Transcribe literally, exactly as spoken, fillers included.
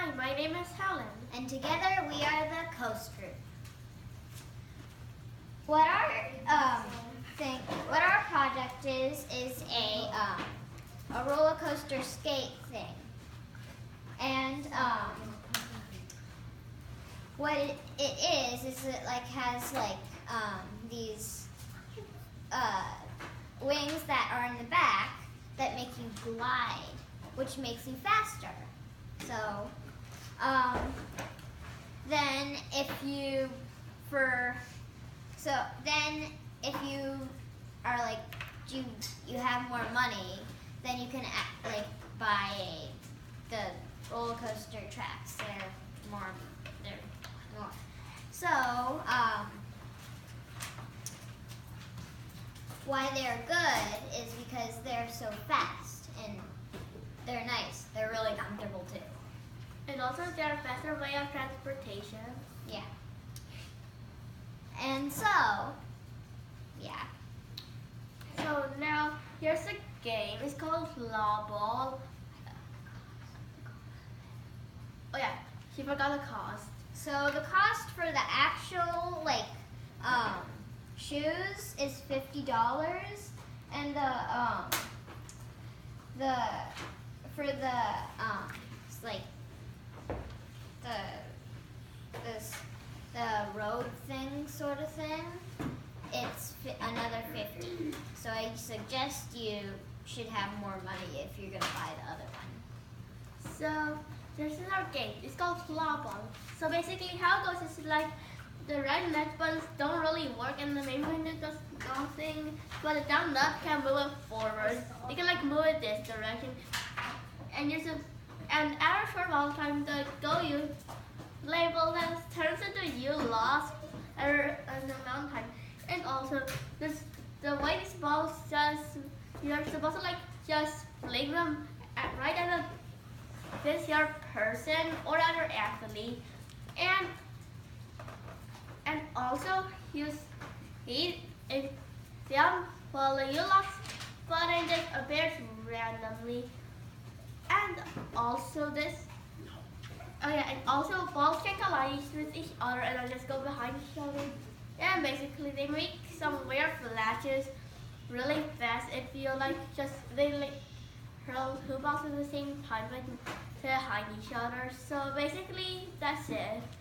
Hi, my name is Helen. And together we are the Coast Group. What our um, thing, what our project is, is a um, a roller coaster skate thing, and um, what it, it is is it like has like um, these uh, wings that are in the back that make you glide, which makes you faster. So um, then if you for so then if you are like you you have more money, then you can act, like buy a, the roller coaster tracks. They're more they're more. So um, why they're good is because they're so fast and they're nice. They're really comfortable too. And also they're a faster way of transportation. Yeah. And so, yeah. So now here's a game. It's called Law Ball. Oh yeah, she forgot the cost. So the cost for the actual like um, shoes is fifty dollars, and the um, the for the um, it's like the this the road thing sort of thing, it's fi- another fifty. So I suggest you should have more money if you're gonna buy the other one. So this is our game. It's called Law Ball. So basically how it goes is like the right nut buttons don't really work, and the main one does nothing, but the down nut can move it forward. You can like move it this direction, and you're so, and after for a long time the go you label that turns into you lost or an amount of time. And also this the way this ball just you're supposed to like just fling them at, right at the this your person or other athlete, and and also use it if them well you lost button just appears randomly. And also this oh yeah, and also balls can collide with each other and then just go behind each other. And basically they make some weird flashes really fast if you like just they like hurl two balls at the same time but behind each other. So basically that's it.